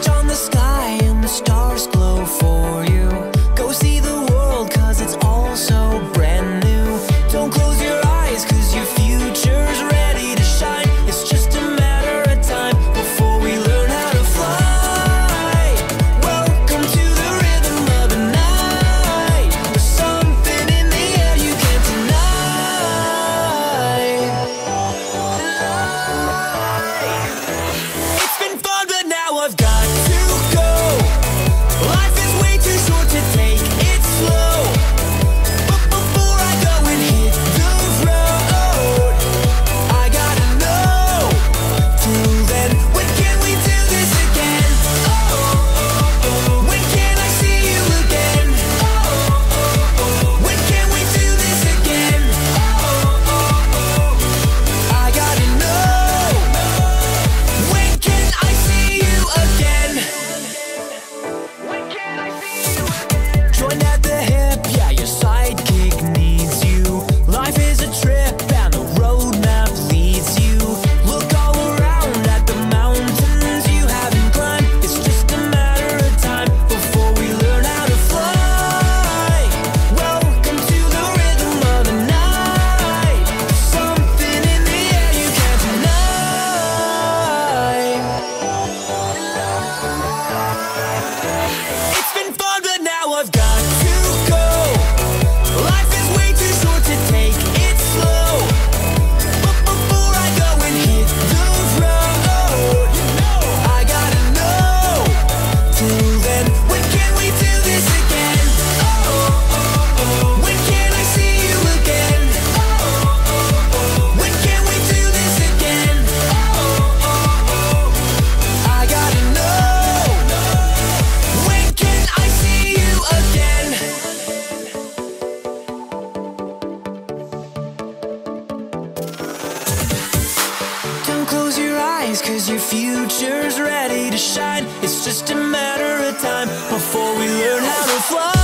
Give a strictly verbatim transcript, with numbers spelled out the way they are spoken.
Reach on the sky and the stars glow for you. Go see the world, cause it's all so brand new. Don't close your eyes, cause your future's ready to shine. It's just a matter of time before we learn how to fly. Welcome to the rhythm of the night. There's something in the air you can't deny. It's been fun, but now I've got to go. Life is way too short to take it slow. But before I go and hit the road, I gotta know. Till then, when can we do this again? Oh, when can I see you again? Oh, when can we do this again? Oh, I gotta know. When can I see you again? When can I see you again? Join at the hip, yeah, your sidekick needs you. Life is a trip and the roadmap leads you. Look all around at the mountains you haven't climbed. It's just a matter of time before we learn how to fly. Welcome to the rhythm of the night. Something in the air you can't deny. It's been fun, but now I've got to go. Life is way too short to take it slow. But before I go and hit the road, I gotta know. Till then, when can we do this again? Oh, when can I see you again? Oh, when can we do this again? Oh, I gotta know. When can I see you again? Don't close your eyes, cause your future's ready to shine. It's just a matter of time before we learn how to fly.